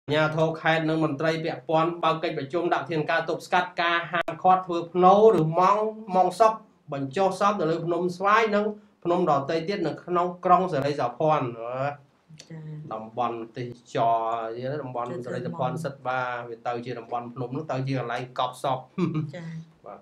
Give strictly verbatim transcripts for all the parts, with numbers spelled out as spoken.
nhà thô khai nâng mình tây bẹ pon bao kênhประชุม ដាក់ធានការទប់ស្កាត់ការហាមឃាត់ធ្វើភ្នូរឬម៉ងម៉ងសពបញ្ចុះសពទៅលើភ្នំស្វាយនិងភ្នំដតៃទៀតនៅក្នុងក្រុងសេរីសភ័ណ្ឌតំបន់ទេសចរតំបន់សេរីសភ័ណ្ឌសិតបាវាទៅជាតំបន់ភ្នំនោះទៅជាកន្លែងកប់សពចាបាទ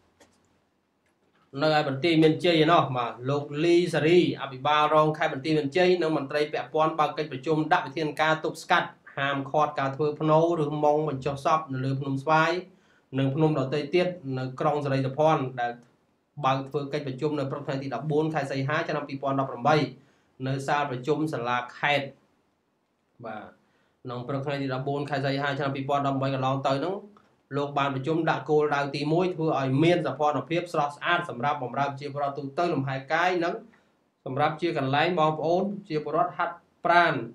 នៅឯបន្ទាយមានជ័យឯណោះបាទលោកលីសារីអភិបាលរងខេត្តបន្ទាយមានជ័យនិងមន្ត្រីពាក់ព័ន្ធបើកកិច្ចប្រជុំដាក់វិធានការទប់ស្កាត់ហាមឃាត់ការធ្វើភ្នូរឬម៉ងបញ្ចុះសពនៅលើភ្នំស្វាយនិងភ្នំដទៃទៀតនៅក្រុងសេរីសភ័ណ្ឌដែលបើកធ្វើកិច្ចប្រជុំនៅព្រឹកថ្ងៃទី14ខែសីហាឆ្នាំ2018នៅសាលប្រជុំសាលាខេត្តបាទក្នុងព្រឹកថ្ងៃទី14ខែសីហាឆ្នាំ2018កន្លងទៅហ្នឹងលោកបានប្រជុំដាក់គោលដៅទី1ធ្វើឲ្យមានសភនភាពស្រស់ស្អាតសម្រាប់បម្រើជាប្រវត្តិទូទៅលំហែកាយនិងសម្រាប់ជាកន្លែងបងប្អូនជាប្រវត្តិហាត់ប្រាណ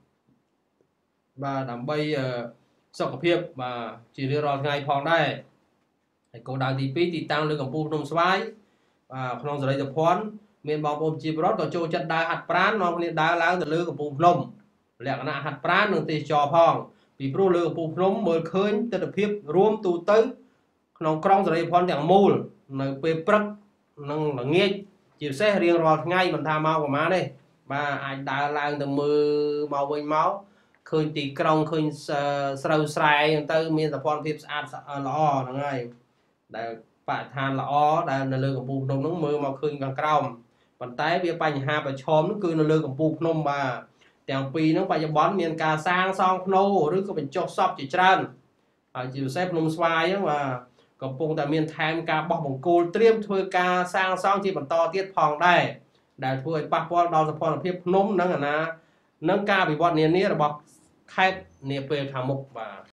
បាទដើម្បីសុខភាពបាទជារៀងរាល់ថ្ងៃផងដែរហើយគោលដៅទី2ទីតាំងលើកំពូលភ្នំស្វាយបាទក្នុងសេរីសភ័ណ្ឌមានបងប្អូនជាប្រវត្តិក៏ចូលចិត្តដើរហាត់ប្រាណនាំគ្នាដើរឡើងទៅលើកំពូលភ្នំលក្ខណៈហាត់ប្រាណនិងទេសចរផងពីព្រោះលើកំពូលភ្នំមើលឃើញទិដ្ឋភាពរួមទូទៅក្នុងក្រុងសេរីសភ័ណ្ឌទាំងមូលនៅពេលព្រឹកនិងល្ងាចជាពិសេសរៀងរាល់ថ្ងៃមិនថាមកប្រហែលទេបាទអាចដើរឡើងទៅមើលមកវិញមកឃើញទីក្រុងឃើញស្រូវស្រែហ្នឹងទៅមានសភនភាពស្អាតល្អហ្នឹងហើយដែលបរិស្ថានល្អដែលនៅលើកំពូលភ្នំហ្នឹងមើលមកឃើញខាងក្រោមប៉ុន្តែវាបញ្ហាប្រឈមហ្នឹងគឺនៅលើកំពូលភ្នំបាទទាំងពីរហ្នឹងបច្ចុប្បន្នមានការសាងសង់ភ្នូរឬក៏បញ្ចុះសពជាច្រើនហើយជាពិសេសភ្នំស្វាយហ្នឹងបាទកំពុងតែមានថែមការបោះបង្គោលត្រៀមធ្វើការសាងសង់ជាបន្តទៀតផងដែរដែលធ្វើឲ្យប៉ះពាល់ដល់សភនភាពភ្នំនិងអាណានិងការវិវត្តនានារបស់ខេត្តនាពេលខាងមុខបាទ